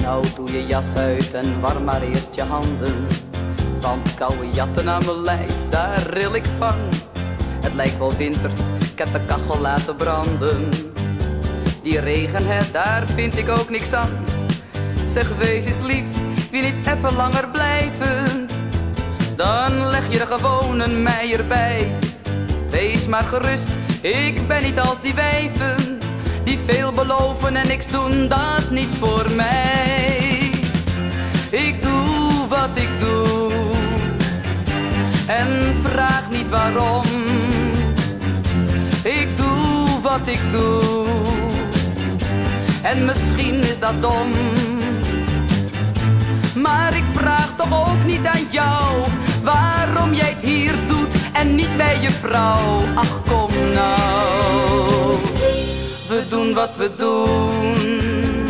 Nou doe je jas uit en warm maar eerst je handen, want koude jatten aan mijn lijf, daar ril ik van. Het lijkt wel winter, ik heb de kachel laten branden. Die regen, hè, daar vind ik ook niks aan. Zeg, wees eens lief, wie niet even langer blijven, dan leg je er gewoon een mei erbij. Wees maar gerust, ik ben niet als die wijven, die veel beloven en niks doen, dat is niets voor mij. Ik doe wat ik doe en vraag niet waarom. Ik doe wat ik doe en misschien is dat dom, maar ik vraag toch ook niet aan jou waarom jij het hier doet en niet bij je vrouw. Ach, kom nou, we doen wat we doen.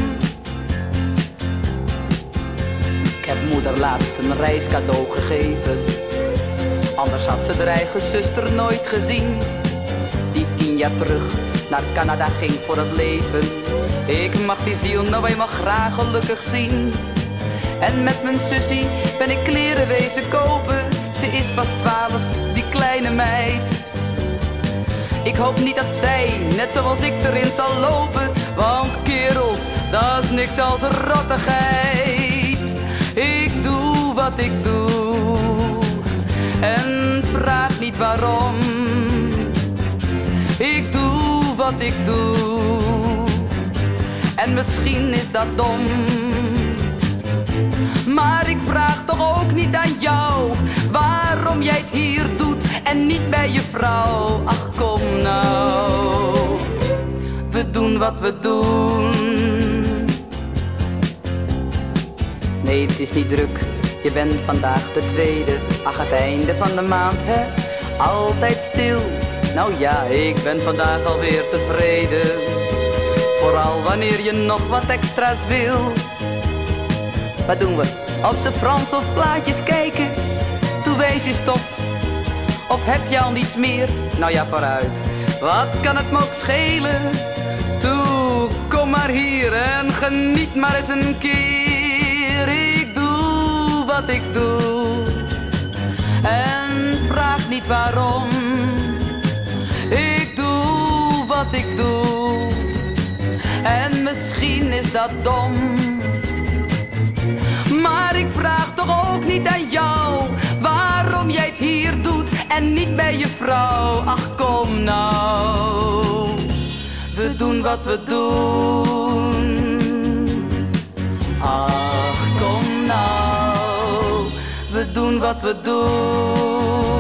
Ik heb moeder laatst een reiscadeau gegeven, anders had ze haar eigen zuster nooit gezien, die 10 jaar terug naar Canada ging voor het leven. Ik mag die ziel nou eenmaal graag gelukkig zien. En met mijn sussie ben ik kleren wezen kopen, ze is pas 12, die kleine meid. Ik hoop niet dat zij, net zoals ik, erin zal lopen, want kerels, dat is niks als rottigheid. Ik doe wat ik doe en vraag niet waarom. Ik doe wat ik doe en misschien is dat dom, maar ik vraag toch ook niet aan jou waarom jij het hier doet en niet bij je vrouw. Ach, kom nou, we doen wat we doen. Nee, het is niet druk, je bent vandaag de tweede. Ach, het einde van de maand, hè, altijd stil. Nou ja, ik ben vandaag alweer tevreden, vooral wanneer je nog wat extra's wil. Wat doen we? Op z'n Frans of plaatjes kijken? Toe wees je stof, of heb je al niets meer? Nou ja, vooruit, wat kan het me ook schelen? Toe, kom maar hier en geniet maar eens een keer. Ik doe wat ik doe en vraag niet waarom. Ik doe wat ik doe en misschien is dat dom, maar ik vraag toch ook niet aan jou waarom jij het hier doet en niet bij je vrouw. Ach, kom nou, we doen wat we doen. Ach, kom nou, we doen wat we doen.